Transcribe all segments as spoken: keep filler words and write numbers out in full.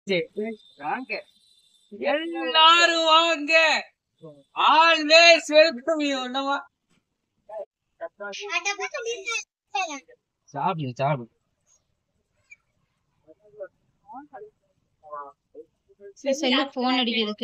வாங்க எல்லாரும் வாங்க. Always welcome you. என்னவா சாப்பிடு சாப்பிடு. செல்லு போன் அடிக்கிறதுக்கு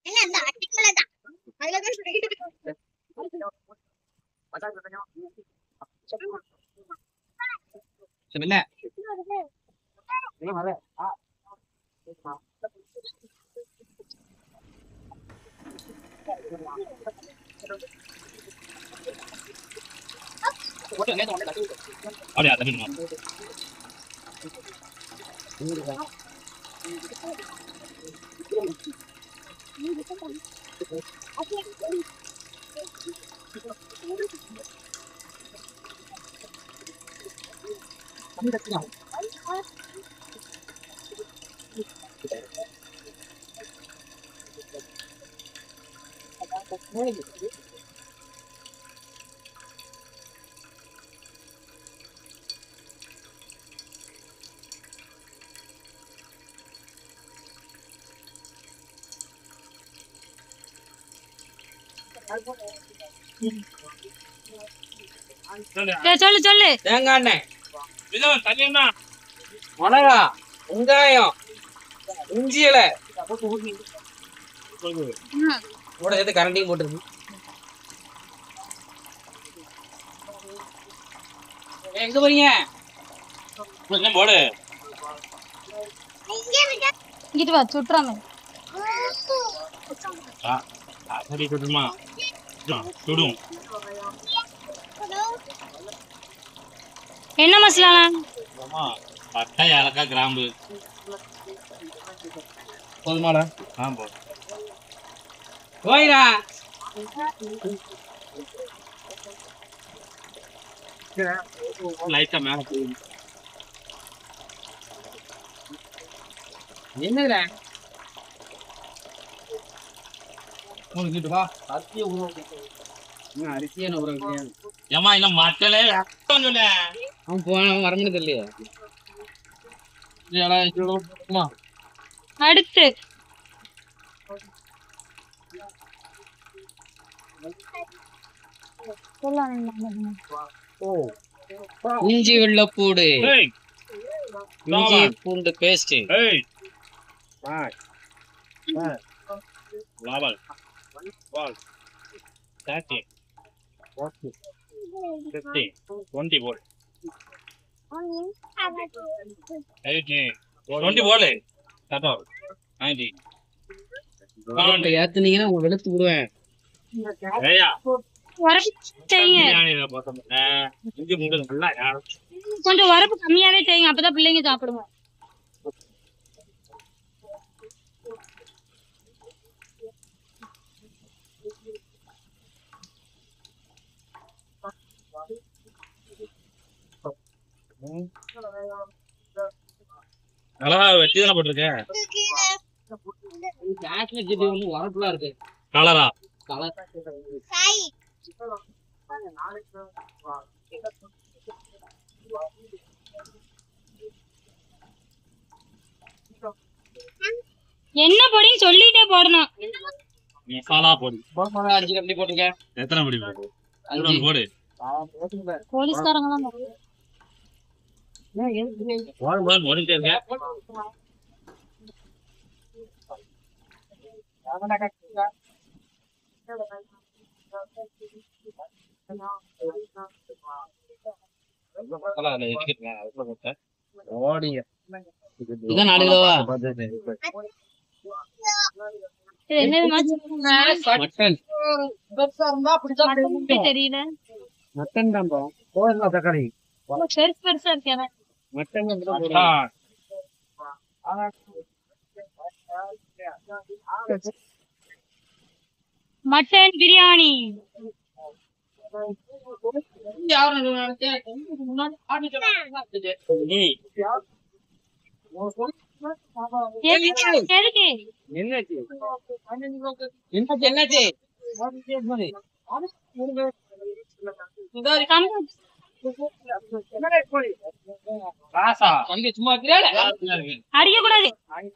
சொல்லு சொல்லு. தேங்காய் எண்ணெய், மிளகா, வெங்காயம், இஞ்சி இலை கூட சேர்த்து கரண்டியும் போட்டுருக்கு. எங்க போறீங்க? போடு. இங்கிட்டு வா சுற்றாம. சரி சுடுமா சுடும். என்ன மசாலா? பட்டை ஏலக்காய் கிராம்பு போதுமாடா? ஆ போ போயிடா. லைட்டா மேல போகுது. என்னதுடா உங்களுக்கு வா அரிசியை ஊற அரிசியை ஊற வைக்கிறேன். ஏமா இல்ல மட்டலே சொன்ன அவன் போன வர முடியாது இல்லையா? அடுத்து இஞ்சி வெள்ளப்பூடு, இஞ்சி பூண்டு பேஸ்ட், லாபல் வால் தேர்ட்டி ஃபிஃப்டி டுவெண்ட்டி போல் எயிட்டி டுவெண்ட்டி போல் கரெக்டா நைன்டி ஏத்துனீங்கன்னா உங்க வெளுத்து விடுவேன். ஏயா கொஞ்சம் வரப்பு கம்மியாவே செய்யுங்க, அப்பதான் பிள்ளைங்க சாப்பிடுவோம். அழகா வெட்டி தானே போட்டிருக்கேன். வரப்புலாம் இருக்கு. கலரா கலர் என்ன பொடின்னு சொல்லிட்டே போடணும். மசாலா பொடி அஞ்சு கம்பி போட்டுருக்க. எத்தனை பொடி போடு போடு. போலீஸ்காரங்க தான் ஓடிட்டே இருக்க. இதான் நாலு கிலோவா? மட்டன் தெரியல. மட்டன் தான் போதுமா? தக்காளி பெருசு பெருசா இருக்கேன். Mutton mutton biryani. ராசா தம்பி சும்மா இருக்கிறாளே அடிக்க கூடாது.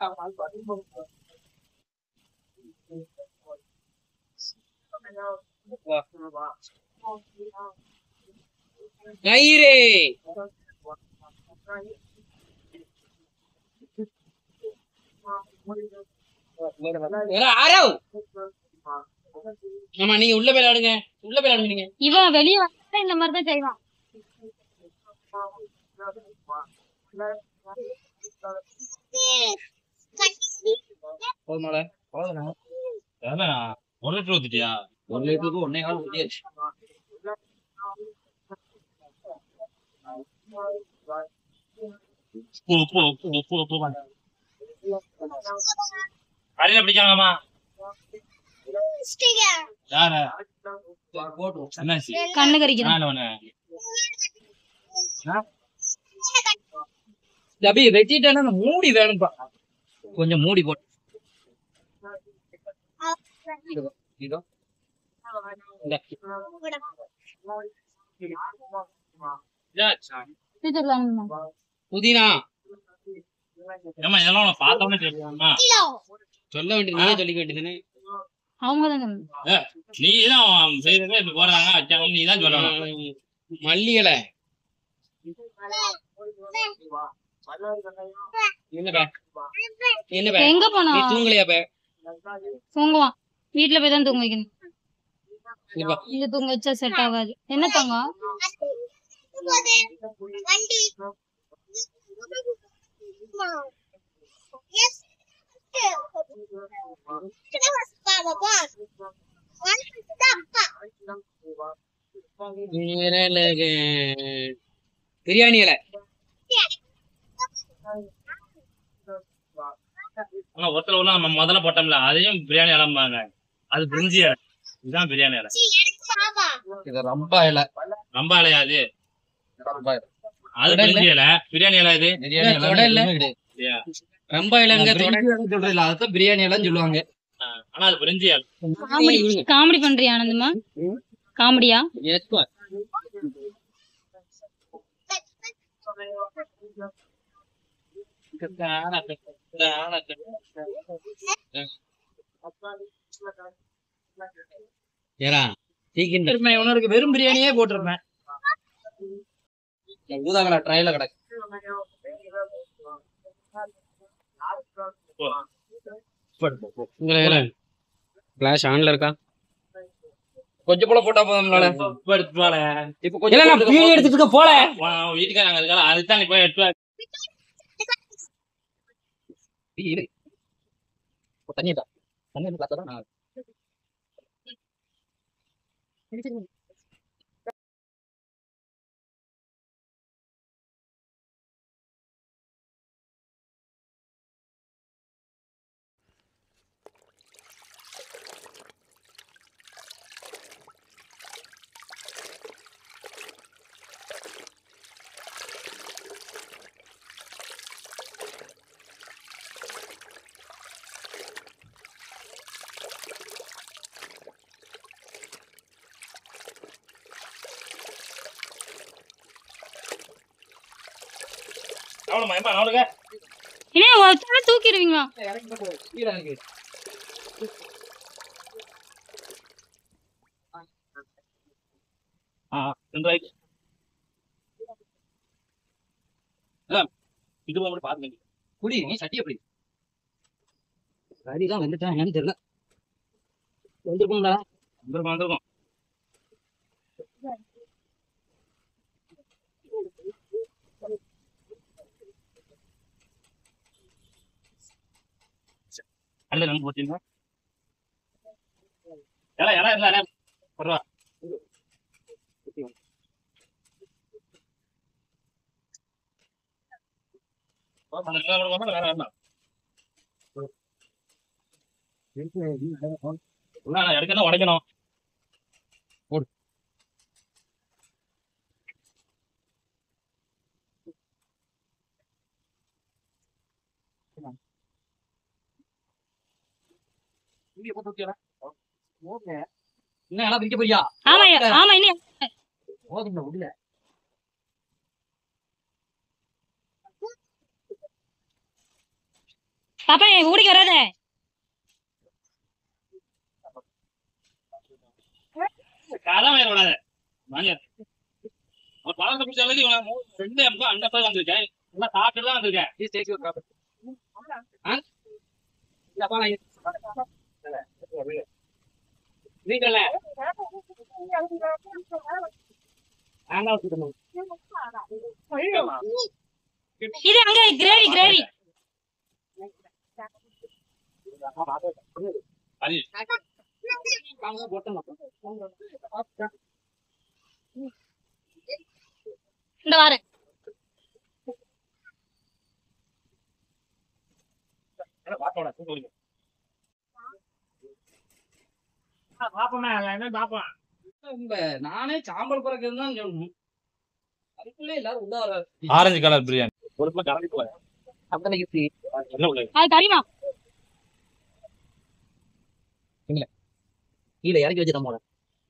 கயிறு ஆரோ ஆமா நீங்க உள்ள போய் விளையாடுங்க உள்ள போய் விளையாடுங்க நீங்க. இவன் வெளியே வந்தா இந்த மாதிரி தான் செய்வான். போதுமால போதுனா ஒரு லிட்டர் ஊத்திட்டியா? ஒரு லிட்டருக்கு ஒன்னே கால் ஊத்தியாச்சு. உப்பு உப்பு உப்பு உப்பு உப்பு அடியில பிடிக்காங்கம்மா. யாரு என்னாச்சு? கண்ணு கறிக்கிறான். தம்பி வெட்டிட்டானா மூடி வேணும்பா கொஞ்சம் மூடி போட்டு இதோ புதினா ஏமா இதெல்லாம் பார்த்தோம்னே தெரியுமா? சொல்ல வேண்டியது நீயே சொல்லிக்க வேண்டியதுன்னு. அவங்கதான் நீ தான் செய்யறதே இப்ப போறாங்க வச்சாங்க நீ தான் சொல்லணும். மல்லி இலை என்னப்பா என்னப்பா எங்க போனா நீ தூங்கலையா பே? தூங்குவான். வீட்டுல போய் தான் தூங்க வைக்கணும். இங்க வா. இங்க தூங்க வச்சா செட் ஆகாது. என்ன தங்கம்? பிரியாணி இலை ஆனா ஒருத்தர் உள்ள நம்ம முதல்ல போட்டோம்ல அதையும் பிரியாணி இளம்பாங்க. அது பிரிஞ்சி இலை. இதுதான் பிரியாணி இலை. இது ரம்பா இலை. ரொம்ப இலையா அது? ரம்பா இலை. அது பிரிஞ்சி இலை. பிரியாணி இலை இது. ரம்பா இலைங்க சொல்றது இல்ல அதான் பிரியாணி இலைன்னு சொல்லுவாங்க. ஆனா அது பிரிஞ்சி இலை. காமெடி காமெடி பண்றியா ஆனந்தமா? காமெடியா? உனக்கு வெறும் பிரியாணியே போட்டிருப்பேன். ஊதாங்கடா ட்ரைல கிடக்கு. ஃபிளாஷ் ஆன்ல இருக்கா? கொஞ்சம் போல போட்டா போதும்ல. இப்ப எடுத்து போல. இப்ப கொஞ்சம் நான் வீடியோ எடுத்துட்டு இருக்க போல. வீட்டுக்காரங்க இருக்காங்க அதுதான் நீ போய் எடுத்து இரு. தண்ணி தான். தண்ணி வந்து பார்த்தா நான் என்ன ஒருத்தர தூக்கிடுவீங்களா? இது பாருங்க குடி நீ சட்டி எப்படி சரிதான் வந்துட்டா என்னன்னு தெரியல. வந்துருக்கும்டா வந்துருக்கும் வந்துருக்கும். அல்ல நம்ம போட்டீங்களா? இலை இலை இல்லை இலை பரவா எடுக்கணும் உடைக்கணும். என்ன எல்லாம் பிரிக்க போறியா? ஆமா ஆமா. இன்னும் போதும்ல முடியல பாப்பா என் ஊடிக்கு வராத. காலம் வேற விடாத வாங்க. ஒரு பழத்தை பிடிச்ச அளவுக்கு ரெண்டு எம்பா அந்த பக்கம் வந்திருக்கேன். எல்லாம் சாப்பிட்டு தான் வந்திருக்கேன். நீங்கல்ல இது அங்க கிரேவி கிரேவி இந்த வாரேன். நானே சாம்பல் பறக்கிறது தான் சொல்லணும். அதுக்குள்ளே எல்லாரும் உள்ள வர ஆரஞ்சு கலர் பிரியாணி அது தெரியுமா? கீழே இறக்கி வச்சு நம்ம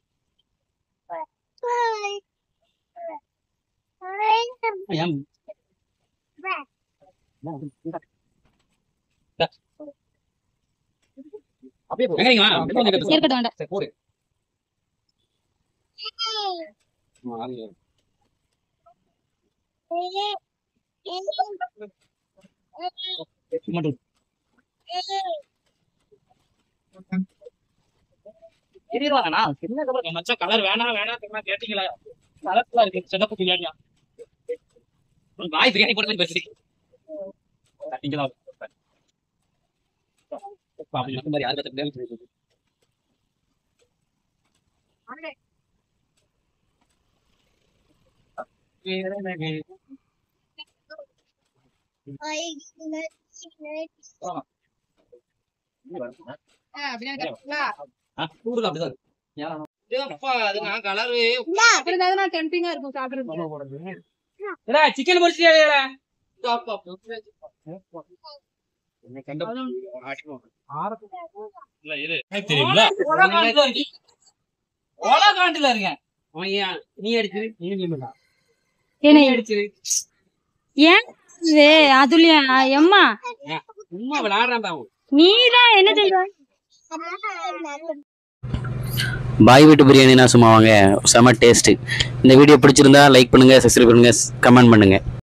இருக்கட்டும் வேண்டாம். கலர் வேணாம் வேணாம் கேட்டீங்களா? கலர்ல இருக்கு சிறப்பு பிரியாணியா வாய் பிரியாணி போட்டு பேசி யாரு சிக்கன் பொரிச்சியா? நீ அடிச்சு ஏன் அதுலயா எம்மா சும்மா விளையாடுறான். நீதான் என்ன செய்வ? பாய் வீட்டு பிரியாணினா சும்மா வாங்க, செம டேஸ்ட். இந்த வீடியோ பிடிச்சிருந்தா லைக் பண்ணுங்க, சப்ஸ்கிரைப் பண்ணுங்க, கமெண்ட் பண்ணுங்க.